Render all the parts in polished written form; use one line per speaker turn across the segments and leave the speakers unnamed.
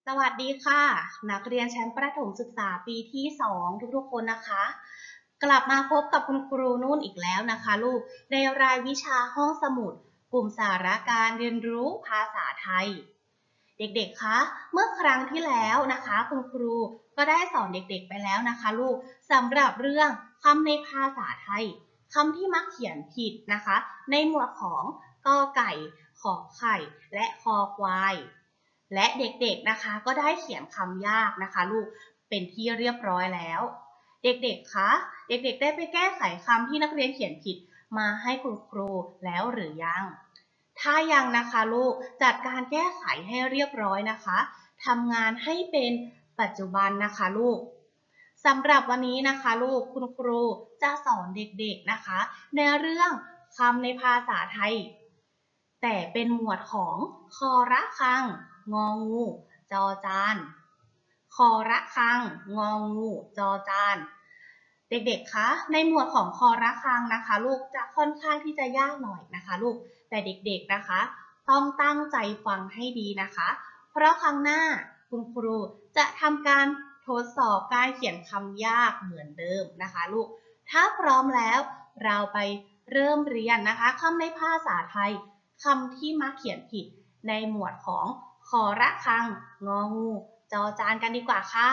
สวัสดีค่ะนักเรียนชั้นประถมศึกษาปีที่2ทุกๆคนนะคะกลับมาพบกับคุณครูนุ่นอีกแล้วนะคะลูกในรายวิชาห้องสมุดกลุ่มสาระการเรียนรู้ภาษาไทยเด็กๆคะเมื่อครั้งที่แล้วนะคะคุณครูก็ได้สอนเด็กๆไปแล้วนะคะลูกสำหรับเรื่องคำในภาษาไทยคำที่มักเขียนผิดนะคะในหมวดของกอไก่ขอไข่และคอควายและเด็กๆนะคะก็ได้เขียนคำยากนะคะลูกเป็นที่เรียบร้อยแล้วเด็กๆคะเด็กๆได้ไปแก้ไขคำที่นักเรียนเขียนผิดมาให้คุณครูแล้วหรือยังถ้ายังนะคะลูกจัดการแก้ไขให้เรียบร้อยนะคะทำงานให้เป็นปัจจุบันนะคะลูกสำหรับวันนี้นะคะลูกคุณครูจะสอนเด็กๆนะคะในเรื่องคำในภาษาไทยแต่เป็นหมวดของคอระฆังงองูจอจานคอระฆังงองูจอจานเด็กๆคะในหมวดของคอระฆังนะคะลูกจะค่อนข้างที่จะยากหน่อยนะคะลูกแต่เด็กๆนะคะต้องตั้งใจฟังให้ดีนะคะเพราะครั้งหน้าคุณครูจะทำการทดสอบการเขียนคำยากเหมือนเดิมนะคะลูกถ้าพร้อมแล้วเราไปเริ่มเรียนนะคะคำในภาษาไทยคำที่มักเขียนผิดในหมวดของคอระฆังงองูจอจานกันดีกว่าค่ะ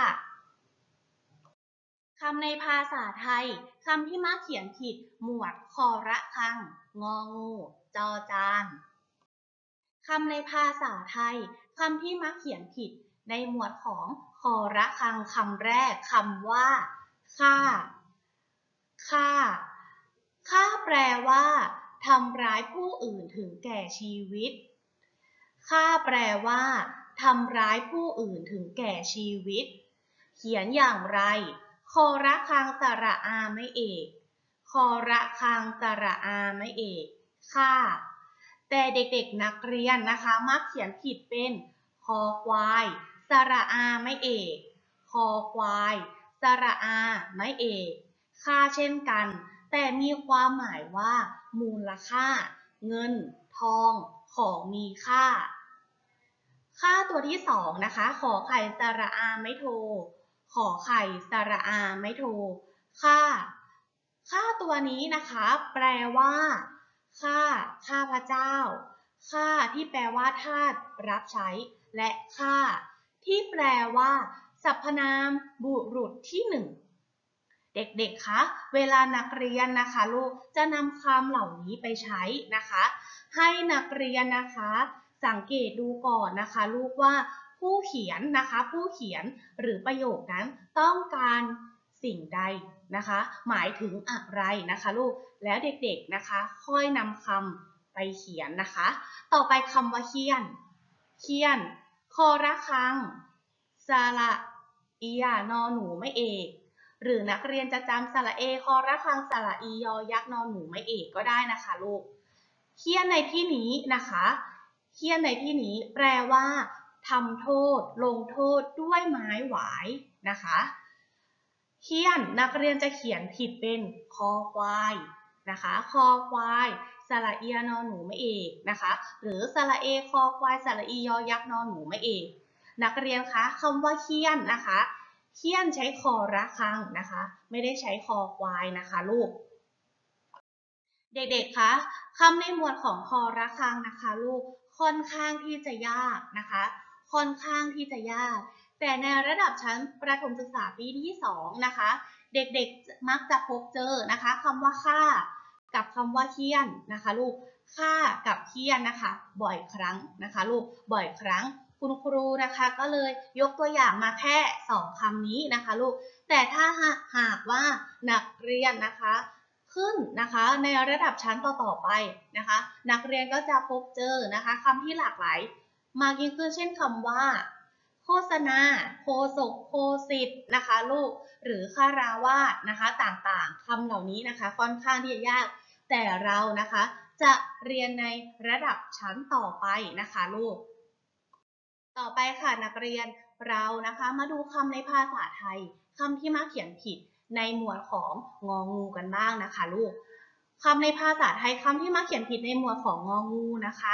คำในภาษาไทยคำที่มักเขียนผิดหมวดคอระฆังงองูจอจานคำในภาษาไทยคำที่มักเขียนผิดในหมวดของคอระฆังคำแรกคำว่าฆ่าฆ่าฆ่าแปลว่าทำร้ายผู้อื่นถึงแก่ชีวิตฆ่าแปลว่าทำร้ายผู้อื่นถึงแก่ชีวิตเขียนอย่างไรคอระฆังสระอาไม่เอกคอระฆังสระอาไม่เอกฆ่าแต่เด็กๆนักเรียนนะคะมักเขียนผิดเป็นคอควายสระอาไม่เอกคอควายสระอาไม่เอกค่าเช่นกันแต่มีความหมายว่ามูลค่าเงินทองของมีค่าค่าตัวที่สองนะคะขอไข่สระอาไม่โทขอไข่สระอาไม่โทค่าค่าตัวนี้นะคะแปลว่าค่าข้าพเจ้าค่าที่แปลว่าทาสรับใช้และค่าที่แปลว่าสรรพนามบุรุษที่หนึ่ง เด็กๆ คะ เวลานักเรียนนะคะลูกจะนำคำเหล่านี้ไปใช้นะคะให้นักเรียนนะคะสังเกตดูก่อนนะคะลูกว่าผู้เขียนนะคะผู้เขียนหรือประโยคนั้นต้องการสิ่งใดนะคะหมายถึงอะไรนะคะลูกแล้วเด็กๆนะคะค่อยนำคำไปเขียนนะคะต่อไปคำว่าเขียนเขียนคอระฆังสระเอียนอหนูไม่เอก หรือนักเรียนจะจำสระเอคอระฆังสระอียอยักษ์นอนหนูไม่เอกก็ได้นะคะลูกเคี่ยนในที่นี้นะคะเคี่ยนในที่นี้แปลว่าทำโทษลงโทษด้วยไม้หวายนะคะเคี่ยนนักเรียนจะเขียนผิดเป็นคอควายนะคะคอควายสระเอียนอหนูไม่เอกนะคะหรือสระเอคอควายสระอียอยักษ์นอนหนูไม่เอกนักเรียนคะคำว่าเคี่ยนนะคะเคี่ยนใช้คอระฆังนะคะไม่ได้ใช้คอควายนะคะลูกเด็กๆคะคำในหมวดของคอระฆังนะคะลูกค่อนข้างที่จะยากนะคะค่อนข้างที่จะยากแต่ในระดับชั้นประถมศึกษาปีที่2นะคะเด็กๆมักจะพบเจอนะคะคำว่าค่ากับคำว่าเคี่ยนนะคะลูกค่ากับเคี่ยนนะคะบ่อยครั้งนะคะลูกบ่อยครั้งคุณครูนะคะก็เลยยกตัวอย่างมาแค่2คำนี้นะคะลูกแต่ถ้าหากว่านักเรียนนะคะขึ้นนะคะในระดับชั้นต่อๆไปนะคะนักเรียนก็จะพบเจอนะคะคำที่หลากหลายมากยิ่งขึ้นเช่นคำว่าโฆษณาโฆษกโฆษิตนะคะลูกหรือคาราวาสนะคะต่างๆคำเหล่านี้นะคะค่อนข้างที่จะยากแต่เรานะคะจะเรียนในระดับชั้นต่อไปนะคะลูกต่อไปค่ะนักเรียนเรานะคะมาดูคำในภาษาไทยคำที่มักเขียนผิดในหมวดของงองูกันบ้างนะคะลูกคำในภาษาไทยคำที่มักเขียนผิดในหมวดของงองูนะคะ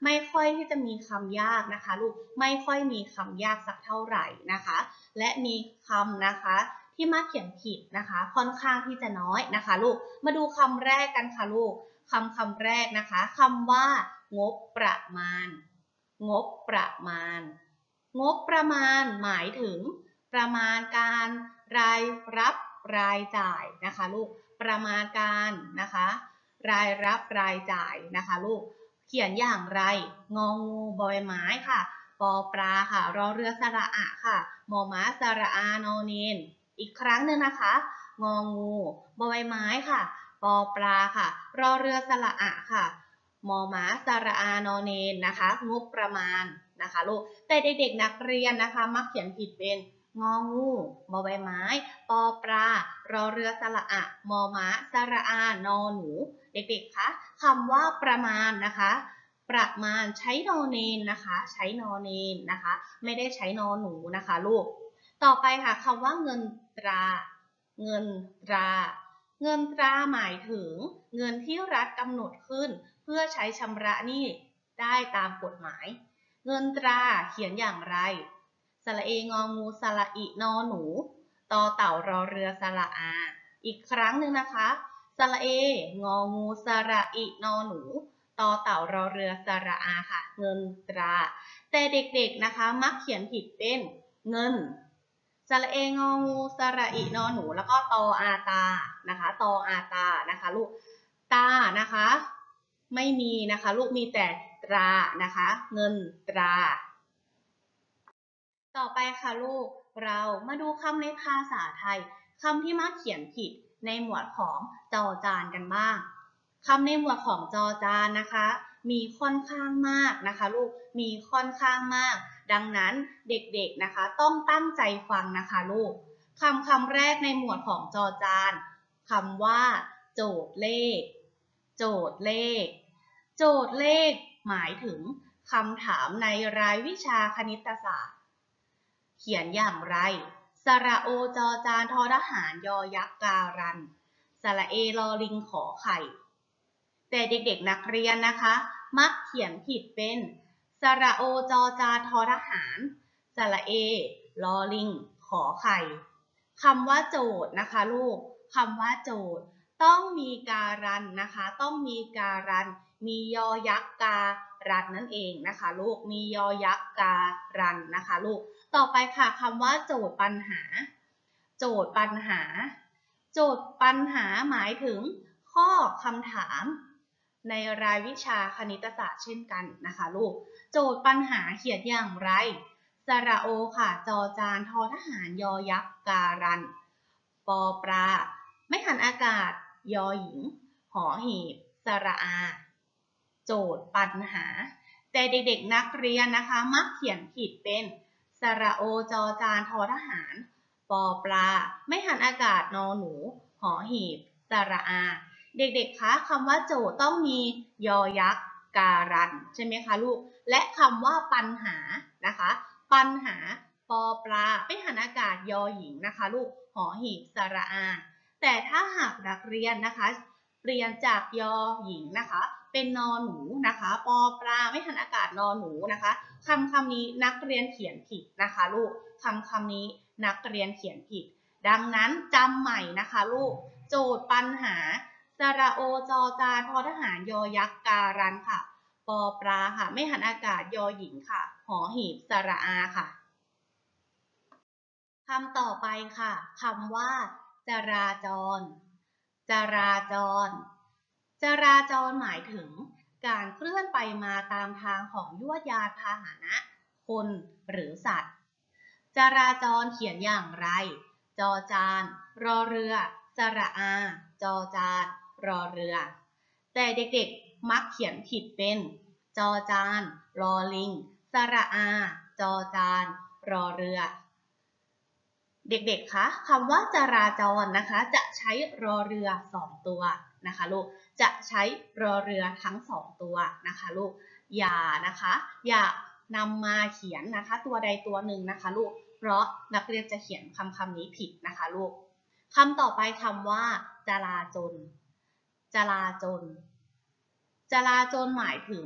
ไม่ค่อยที่จะมีคำยากนะคะลูกไม่ค่อยมีคำยากสักเท่าไหร่นะคะและมีคำนะคะที่มักเขียนผิดนะคะค่อนข้างที่จะน้อยนะคะลูกมาดูคำแรกกันค่ะลูกคำแรกนะคะคำว่างบประมาณงบประมาณงบประมาณหมายถึงประมาณการรายรับรายจ่ายนะคะลูกประมาณการนะคะรายรับรายจ่ายนะคะลูกเขียนอย่างไรงองูบอใบไม้ค่ะปอปลาค่ะรอเรือสระอะค่ะมอม้าสระอานอเนนอีกครั้งหนึ่งนะคะงองูบอใบไม้ค่ะปอปลาค่ะรอเรือสระอะค่ะมอม้าสระอานอเนนนะคะงบประมาณนะคะลูกแต่เด็กๆนักเรียนนะคะมักเขียนผิดเป็นงองูบอใบไม้ปอปลารอเรือสระอะมอม้าสระอานอหนูเด็กๆคะคำว่าประมาณนะคะประมาณใช้นอเนนนะคะใช้นอเนนนะคะไม่ได้ใช้นอหนูนะคะลูกต่อไปค่ะคำว่าเงินตราเงินตราเงินตราหมายถึงเงินที่รัฐกำหนดขึ้นเพื่อใช้ชำระหนี้ได้ตามกฎหมายเงินตราเขียนอย่างไรสระเององูสระอินอหนูต่อเต่ารอเรือสระอาอีกครั้งหนึ่งนะคะสระเององูสระอินอหนูต่อเต่ารอเรือสระอาค่ะเงินตราแต่เด็กๆนะคะมักเขียนผิดเป็นเงินสระเององูสระอินอหนูแล้วก็ตออาตานะคะตออาตานะคะลูกตานะคะไม่มีนะคะลูกมีแต่ตรานะคะเงินตราต่อไปค่ะลูกเรามาดูคำในภาษาไทยคำที่มักเขียนผิดในหมวดของจอจานกันบ้างคำในหมวดของจอจานนะคะมีค่อนข้างมากนะคะลูกมีค่อนข้างมากดังนั้นเด็กๆนะคะต้องตั้งใจฟังนะคะลูกคำแรกในหมวดของจอจานคำว่าโจทย์เลขโจทย์เลขโจทย์เลขหมายถึงคำถามในรายวิชาคณิตศาสตร์เขียนอย่างไรสระโอจอจานทอทหารยอยักษ์การันสระเอลอลิงขอไข่แต่เด็กๆนักเรียนนะคะมักเขียนผิดเป็นสระโอจอจานทอทหารสระเอลอลิงขอไข่คำว่าโจทย์นะคะลูกคำว่าโจทย์ต้องมีการันนะคะต้องมีการันมียอยักษ์การันนั่นเองนะคะลูกมียอยักษ์การันนะคะลูกต่อไปค่ะคำว่าโจทย์ปัญหาโจทย์ปัญหาโจทย์ปัญหาหมายถึงข้อคำถามในรายวิชาคณิตศาสตร์เช่นกันนะคะลูกโจทย์ปัญหาเขียนอย่างไรสระโอค่ะจอจานทอทหารยอยักษ์การันปอปลาไม่หันอากาศยอหญิงหอหีบสระอาโจทย์ปัญหาแต่เด็กๆนักเรียนนะคะมักเขียนผิดเป็นสระโอจอจานทอทหารปอปลาไม่หันอากาศนอหนูหอหีบสระอาเด็กๆคะคำว่าโจทย์ต้องมียอยักษ์การันใช่ไหมคะลูกและคำว่าปัญหานะคะปัญหาปอปลาไม่หันอากาศยอหญิงนะคะลูกหอหีบสระอาแต่ถ้าหากนักเรียนนะคะเปลี่ยนจากยอหญิงนะคะเป็นนอหนูนะคะปอปลาไม่หันอากาศนอหนูนะคะคำนี้นักเรียนเขียนผิดนะคะลูกคำนี้นักเรียนเขียนผิดดังนั้นจำใหม่นะคะลูกโจทย์ปัญหาสระโอจอจานทอทหารยอยักษ์การันค่ะปอปลาค่ะไม่หันอากาศยอหญิงค่ะหอหีบสระอาค่ะคำต่อไปค่ะคำว่าจราจรจราจรจราจรหมายถึงการเคลื่อนไปมาตามทางของยวดยานพาหนะคนหรือสัตว์จราจรเขียนอย่างไรจอจานรอเรือสระอาจอจานรอเรือแต่เด็กๆมักเขียนผิดเป็นจอจานรอลิงสระอาจอจานรอเรือเด็กๆคะคำว่าจราจรนะคะจะใช้รอเรือ2ตัวนะคะลูกจะใช้รอเรือทั้ง2ตัวนะคะลูกอย่านะคะอย่านำมาเขียนนะคะตัวใดตัวหนึ่งนะคะลูกเพราะนักเรียนจะเขียนคำนี้ผิดนะคะลูกคำต่อไปคำว่าจราจรจราจรจราจรหมายถึง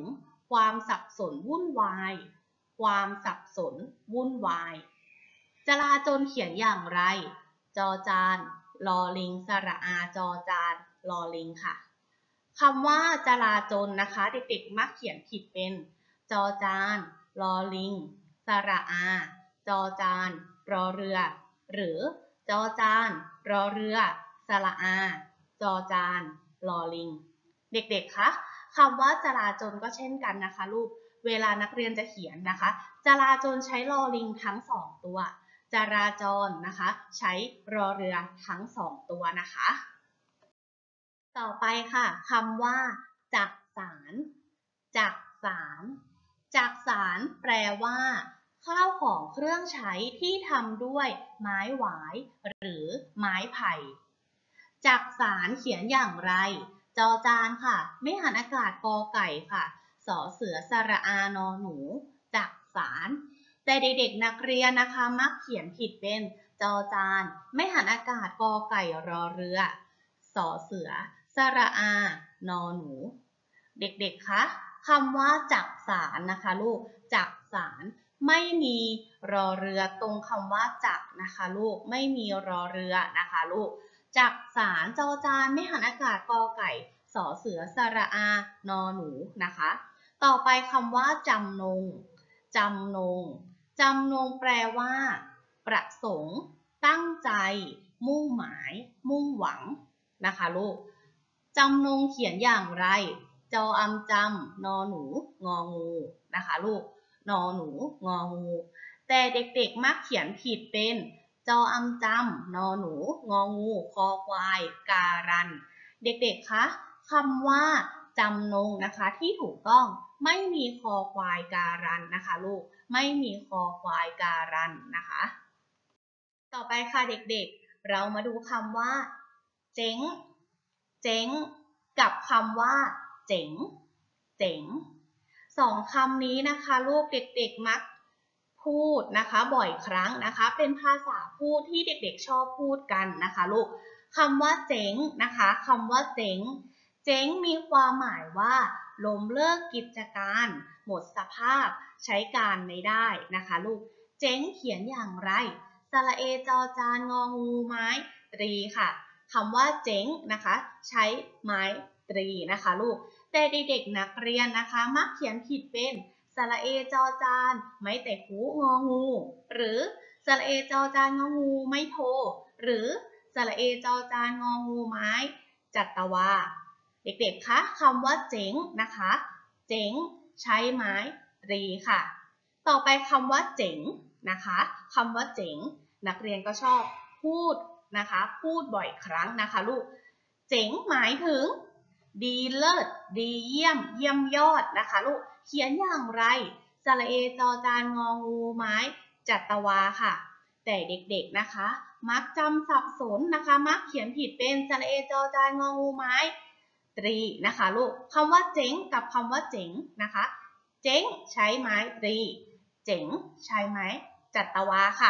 ความสับสนวุ่นวายความสับสนวุ่นวายจลาจลเขียนอย่างไรจอจานลอลิงสระอาจอจานลอลิงค่ะคำว่าจลาจลนะคะเด็กๆมักเขียนผิดเป็นจอจานลอลิงสระอาจอจานรอเรือหรือจอจานรอเรือสระอาจอจานลอลิงเด็กๆคะคำว่าจราจลก็เช่นกันนะคะลูกเวลานักเรียนจะเขียนนะคะจราจลใช้ลอลิงทั้ง2ตัวจราจรนะคะใช้รอเรือทั้ง2ตัวนะคะต่อไปค่ะคำว่าจักสานจักสานจักสานแปลว่าข้าวของเครื่องใช้ที่ทำด้วยไม้หวายหรือไม้ไผ่จักสานเขียนอย่างไรจอจานค่ะไม่หันอากาศกอไก่ค่ะสอเสือสระอานอหนูจักสานแต่เด็กๆนักเรียนนะคะมักเขียนผิดเป็นจอจานไม่หันอากาศกอไก่รอเรือสอเสือสระอานอหนูเด็กๆคะคำว่าจักสานนะคะลูกจักสานไม่มีรอเรือตรงคำว่าจักนะคะลูกไม่มีรอเรือนะคะลูกจักสานจอจานไม่หันอากาศกอไก่สอเสือสระอานอหนูนะคะต่อไปคำว่าจำนงจำนงจำนงแปลว่าประสงค์ตั้งใจมุ่งหมายมุ่งหวังนะคะลูกจำนงเขียนอย่างไรจออำจำนอหนูงองูนะคะลูกนอหนูงองูแต่เด็กๆมักเขียนผิดเป็นจออำจำนอหนูงองูคอควายการันเด็กๆคะคำว่าจำนงนะคะที่ถูกต้องไม่มีคอควายการันนะคะลูกไม่มีคอควายการันนะคะต่อไปค่ะเด็กๆเรามาดูคำว่าเจ๊งเจ๊งกับคำว่าเจ๋งเจ๋ง2คำนี้นะคะลูกเด็กๆมักพูดนะคะบ่อยครั้งนะคะเป็นภาษาพูดที่เด็กๆชอบพูดกันนะคะลูกคำว่าเจ๋งนะคะคำว่าเจ๋งเจ๊งมีความหมายว่าล้มเลิกกิจการหมดสภาพใช้การไม่ได้นะคะลูกเจ๊งเขียนอย่างไรสระเอจอจานงองูไม้ตรีค่ะคำว่าเจ๊งนะคะใช้ไม้ตรีนะคะลูกแต่เด็กๆนักเรียนนะคะมักเขียนผิดเป็นสระเอจอจานไม้แต่หูงองูหรือสระเอจอจานงองูไม่โทหรือสระเอจอจานงองูไม้จัตวาเด็กๆคะคำว่าเจ๋งนะคะเจ๋งใช้ไม้ตรีค่ะต่อไปคำว่าเจ๋งนะคะคำว่าเจ๋งนักเรียนก็ชอบพูดนะคะพูดบ่อยครั้งนะคะลูกเจ๋งหมายถึงดีเลิศดีเยี่ยมเยี่ยมยอดนะคะลูกเขียนอย่างไรสระเอจอจานงองูไม้จัตวาค่ะแต่เด็กๆนะคะมักจำสับสนนะคะมักเขียนผิดเป็นสระเอจอจานงองูไม้ตรีนะคะลูกคำว่าเจ๋งกับคำว่าเจ๋งนะคะเจ๋งใช้ไม้ตรีเจ๋งใช้ไม้จัตวาค่ะ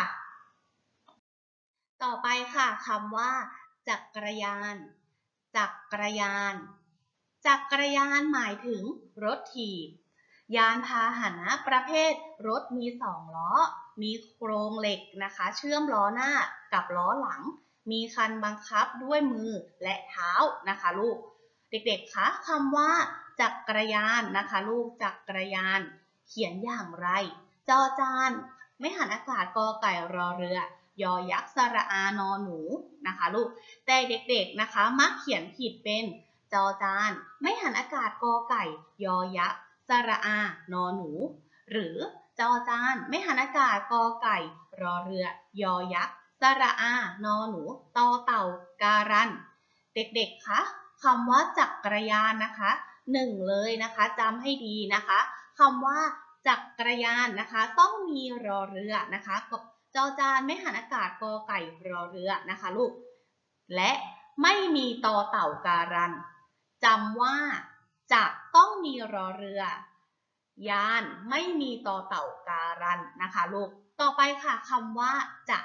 ต่อไปค่ะคำว่าจักรยานจักรยานจักรยานหมายถึงรถถีบยานพาหนะประเภทรถมี2ล้อมีโครงเหล็กนะคะเชื่อมล้อหน้ากับล้อหลังมีคันบังคับด้วยมือและเท้านะคะลูกเด็กๆคะคำว่าจักรยานนะคะลูกจักรยานเขียนอย่างไรจอจานไม่หันอากาศกอไก่รอเรือยอยักษ์สระอานอหนูนะคะลูกแต่เด็กๆนะคะมักเขียนผิดเป็นจอจานไม่หันอากาศกอไก่ยอยักษ์สระอานอหนูหรือจอจานไม่หันอากาศกอไก่รอเรือยอยักษ์สระอานอหนูตอเต่าการันเด็กๆคะคำว่าจักรยานนะคะ1เลยนะคะจำให้ดีนะคะคำว่าจักรยานนะคะต้องมีรอเรือนะคะจอจานไม่หันอากาศกอไก่รอเรือนะคะลูกและไม่มีตอเต่าการันจำว่าจะต้องมีรอเรือยานไม่มีตอเต่าการันนะคะลูกต่อไปค่ะคำว่าจะ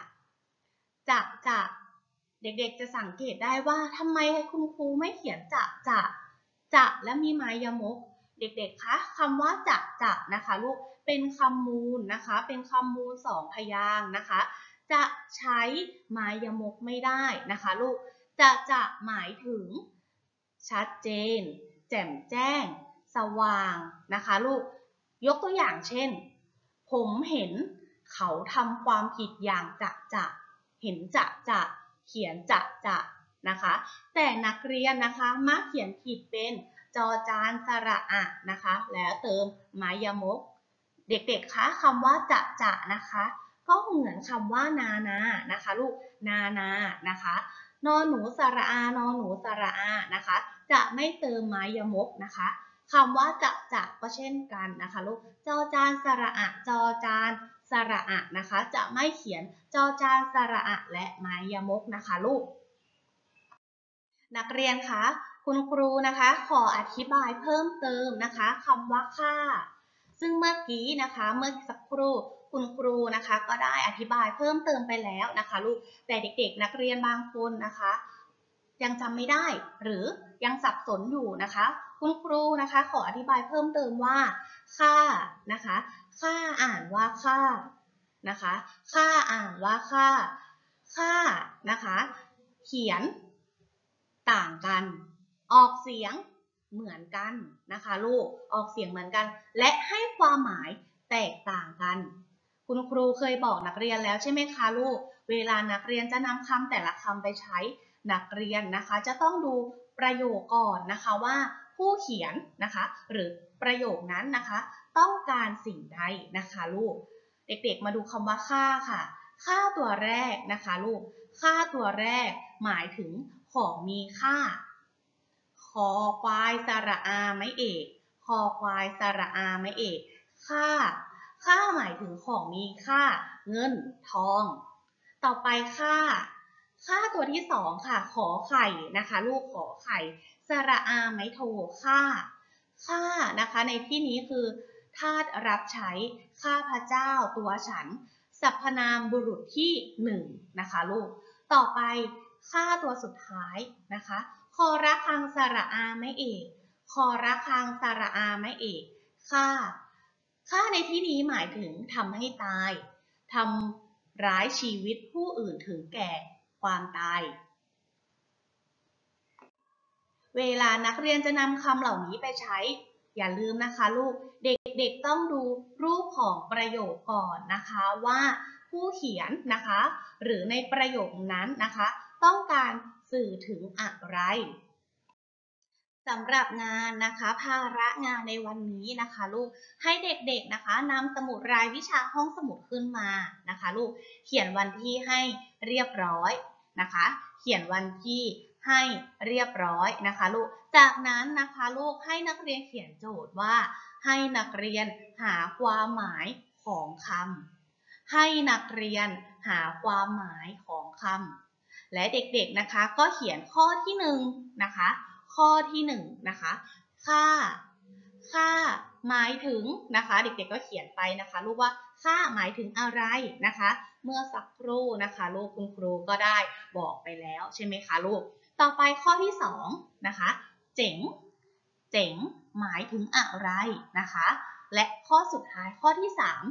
เด็กๆจะสังเกตได้ว่าทำไมคุณครูไม่เขียนจะและมีไม้ยมกเด็กๆคะคำว่าจะนะคะลูกเป็นคำมูลนะคะเป็นคำมูลสองพยางค์นะคะจะใช้ไม้ยมกไม่ได้นะคะลูกจะหมายถึงชัดเจนแจ่มแจ้งสว่างนะคะลูกยกตัวอย่างเช่นผมเห็นเขาทำความผิดอย่างจะเห็นจะเขียนจะนะคะแต่นักเรียนนะคะมักเขียนผิดเป็นจอจานสระอะนะคะแล้วเติมไม้ยมกเด็กๆคะคำว่าจะนะคะก็เหมือนคำว่านานะคะลูกนานะคะนอหนูสระอานอหนูสระอานะคะจะไม่เติมไม้ยมกนะคะคำว่าจะก็เช่นกันนะคะลูกจอจานสระอะจอจานสระอะนะคะจะไม่เขียนจอจานสระอะและไม้ยมกนะคะลูกนักเรียนคะคุณครูนะคะขออธิบายเพิ่มเติมนะคะคำว่าค่าซึ่งเมื่อกี้นะคะเมื่อสักครู่คุณครูนะคะก็ได้อธิบายเพิ่มเติมไปแล้วนะคะลูกแต่เด็กๆนักเรียนบางคนนะคะยังจำไม่ได้หรือยังสับสนอยู่นะคะคุณครูนะคะขออธิบายเพิ่มเติมว่าค่านะคะค่าอ่านว่าค่านะคะค่าอ่านว่าค่าค่านะคะเขียนต่างกันออกเสียงเหมือนกันนะคะลูกออกเสียงเหมือนกันและให้ความหมายแตกต่างกันคุณครูเคยบอกนักเรียนแล้วใช่ไหมคะลูกเวลานักเรียนจะนำคำแต่ละคำไปใช้นักเรียนนะคะจะต้องดูประโยคก่อนนะคะว่าผู้เขียนนะคะหรือประโยคนั้นนะคะต้องการสิ่งใดนะคะลูกเด็กๆมาดูคำว่าค่าค่ะค่าตัวแรกนะคะลูกค่าตัวแรกหมายถึงของมีค่าคอควายสระอาไม่เอกคอควายสระอาไม่เอกค่าค่าหมายถึงของมีค่าเงินทองต่อไปค่าตัวที่สองค่ะขอไข่นะคะลูกขอไข่สระอาไม่โทค่านะคะในที่นี้คือทาสรับใช้ข้าพเจ้าตัวฉันสรรพนามบุรุษที่หนึ่งนะคะลูกต่อไปค่าตัวสุดท้ายนะคะคอระคังสระอาไม่เอกคอระคังสระอาไม่เอกค่าในที่นี้หมายถึงทำให้ตายทำร้ายชีวิตผู้อื่นถึงแก่ความตายเวลานักเรียนจะนำคำเหล่านี้ไปใช้อย่าลืมนะคะลูกเด็กๆต้องดูรูปของประโยคก่อนนะคะว่าผู้เขียนนะคะหรือในประโยคนั้นนะคะต้องการสื่อถึงอะไรสำหรับงานนะคะภาระงานในวันนี้นะคะลูกให้เด็กๆนะคะนำสมุดรายวิชาห้องสมุดขึ้นมานะคะลูกเขียนวันที่ให้เรียบร้อยนะคะเขียนวันที่ให้เรียบร้อยนะคะลูกจากนั้นนะคะลูกให้นักเรียนเขียนโจทย์ว่าให้นักเรียนหาความหมายของคำให้นักเรียนหาความหมายของคำและเด็กๆนะคะก็เขียนข้อที่หนึ่งนะคะข้อที่หนึ่งนะคะค่าหมายถึงนะคะเด็กๆก็เขียนไปนะคะลูกว่าค่าหมายถึงอะไรนะคะเมื่อสักครู่นะคะลูกคุณครูก็ได้บอกไปแล้วใช่ไหมคะลูกต่อไปข้อที่สองนะคะเจ๋งหมายถึงอะไรนะคะและข้อสุดท้ายข้อที่สาม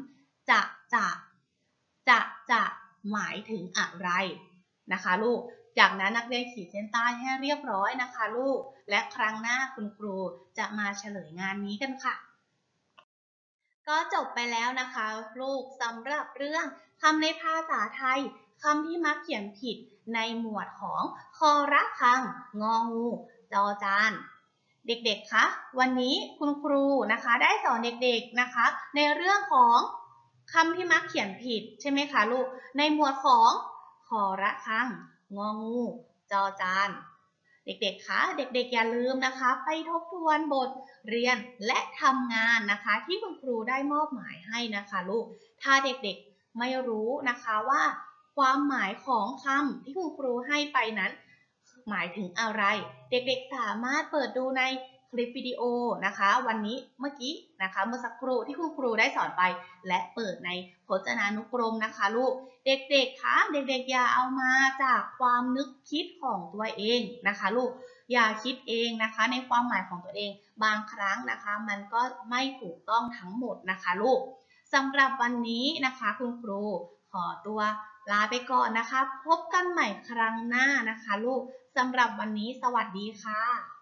จะหมายถึงอะไรนะคะลูกจากนั้นนักเรียนขีดเส้นใต้ให้เรียบร้อยนะคะลูกและครั้งหน้าคุณครูจะมาเฉลยงานนี้กันค่ะก็จบไปแล้วนะคะลูกสำหรับเรื่องคำในภาษาไทยคำที่มักเขียนผิดในหมวดของคอระคังงองูจอจานเด็กๆคะวันนี้คุณครูนะคะได้สอนเด็กๆนะคะในเรื่องของคำที่มักเขียนผิดใช่ไหมคะลูกในหมวดของคอระคังงองูจอจานเด็กๆคะเด็กๆอย่าลืมนะคะไปทบทวนบทเรียนและทำงานนะคะที่คุณครูได้มอบหมายให้นะคะลูกถ้าเด็กๆไม่รู้นะคะว่าความหมายของคำที่คุณครูให้ไปนั้นหมายถึงอะไรเด็กๆสามารถเปิดดูในคลิปวิดีโอนะคะวันนี้เมื่อกี้นะคะเมื่อสักครู่ที่คุณครูได้สอนไปและเปิดในพจนานุกรมนะคะลูกเด็กๆคะเด็กๆอย่าเอามาจากความนึกคิดของตัวเองนะคะลูกอย่าคิดเองนะคะในความหมายของตัวเองบางครั้งนะคะมันก็ไม่ถูกต้องทั้งหมดนะคะลูกสำหรับวันนี้นะคะคุณครูขอตัวลาไปก่อนนะคะพบกันใหม่ครั้งหน้านะคะลูกสำหรับวันนี้สวัสดีค่ะ